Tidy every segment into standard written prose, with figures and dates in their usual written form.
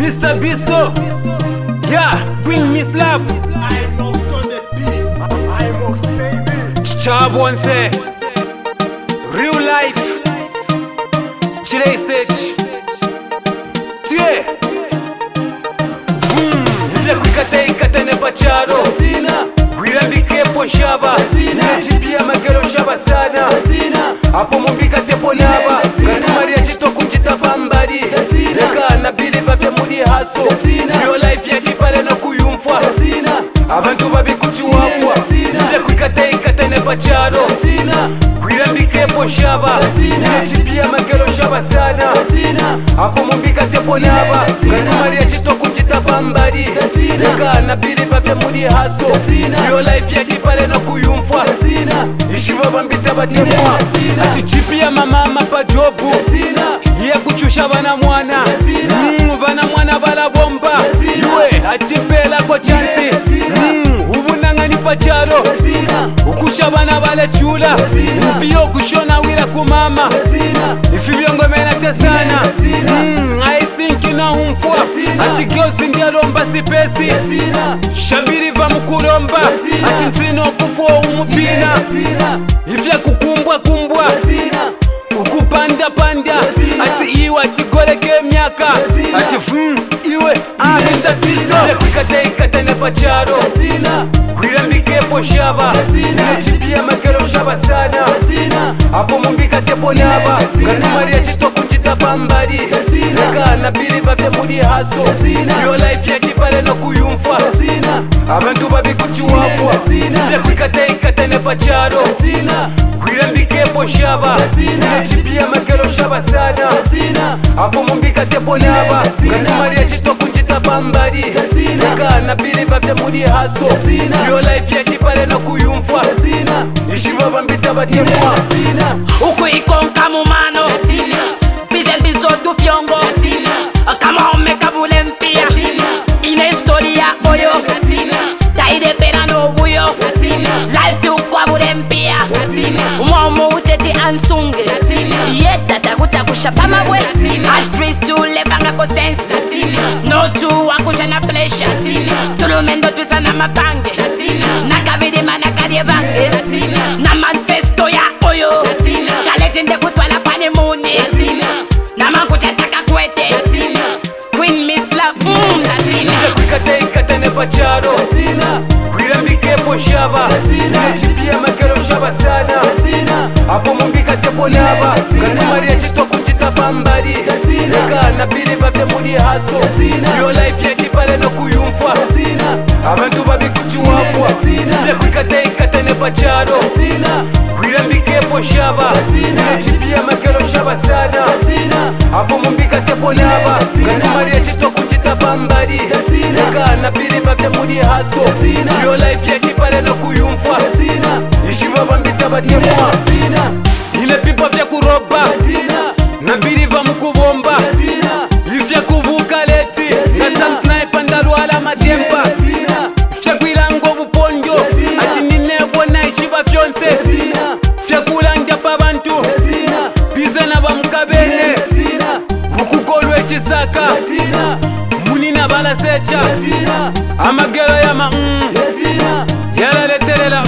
Mr. Bisso, yeah, bring Miss Love. I'm also the beat. I'm Ox baby. Chabon say, real life. Chile search. Tie. Nze kwikata ikata ne pacharo. Wirambike po shaba. Chipia magero shaba sana. Apo mumbika tepo laba. Kati Maria chito kunjita bambari. Neka na bili bafya mudi haso. Real life ya kipale na kuyumfwa. Abantu babi kuchuwafwa. Nze kwikata ikata ne pacharo. Wirambike po shaba. Chipia magero shaba sana. Apo mumbika tepo laba. Kati Maria chito kunjita bambari. Neka na bili bafya mudi haso. Real life ya kipale na kuyumfwa. Ishiva bambita batemwa. Ati chipia mama pa jobu. Ye kuchusha bana mwana. Bana mwana bala bomba. Yue ati pela kwa chansi. Ubunanga ni pacharo. Ukusha bana bala chula. Mpio kushona wira kumama. Ifibiongo mena tesana. I think ina umfwa. Ati gyozi ndia lomba sipesi. Shabiri va mukuromba. Ati ntino kufua umupina. Ifya kukumbwa kumbwa. Ukupanda panda. Ati iwa ati goreke miaka. Ati iwe Mr. Bisso. Nze kwikata ikata ne pacharo. Wirambike po shaba. Chipia magero shaba sana. Apo mumbika tepo laba. Kati Maria chito kunjita bambari. Neka na bili bafya mudi haso. Real life ya kipale na kuyumfwa. Abantu babi kuchuwafwa. Nze kwikata ikata ne pacharo. Wirambike po shaba. Chipia magero shaba sana. Apo mumbika tepo laba. Kati Maria chito kunjita bambari. Neka na bili bafya mudi haso. Real life ya kipale na kuyumfwa. Ishiva bambita batemwa. Uku ikonka mumano Bizel bizo tu fiongo Kama omeka bule mpia Ine historia oyo Taide pena no buyo Life ukwa bule mpia Umomo uteti ansunge Yeta takuta kushapama we Adris tu lebanga ko sense No tu wakusha na pleasure Tulumendo twisana mapange Nakabidi manakadie bange Na manifesto ya oyo Kaletinde kutwala pane muni Na mankuchataka kwete Queen Miss Love Nze kwikata ikata ne pacharo. Wirambike po shaba. Chipia magero shaba sana. Apo mumbika tepo laba. Kati Maria chito kunjita bambari. Neka na bili bafya mudi haso. Real life ya kipale na kuyumfwa. Abantu babi kuchuwafwa. Nze kwikata ikata ne pacharo. Wirambike po shaba. Chipia magero shaba sana. Apo mumbika tepo laba. Kati Maria chito kunjita bambari. Neka na bili bafya mudi haso. Real life ya kipale na kuyumfwa. Ishiva bambita batemwa. Ile pipa vya kuroba. Na bili va mukubomba. Ifya kubuka leti. Na sam sniper ndalwala matempa. Ifya kwilango buponjo. Ati ninebwa na ishiva fyonse. Ifya kulanja pa bantu. Bize na bamukabene. Ukukolwe chisaka. Munina bala secha. Amagero ya Yala letelela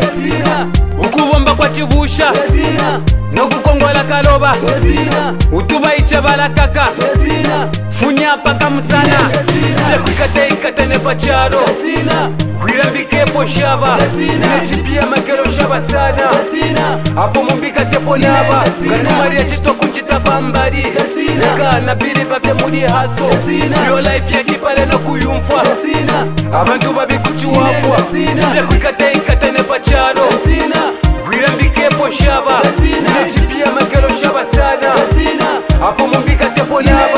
Ukubomba kwa chivusha No kukongola kaloba Utuba icha bala kaka Funya paka musana Nze kwikata ikata ne pacharo. Wirambike po shaba. Chipia magero shaba sana. Apo mumbika tepo laba. Kati Maria chito kunjita bambari. Neka na bili bafya mudi haso. Real life ya kipale na kuyumfwa. Abantu babi kuchuwafwa. Nze kwikata ikata ne pacharo. Wirambike po shaba. Chipia magero shaba sana. Apo mumbika tepo laba.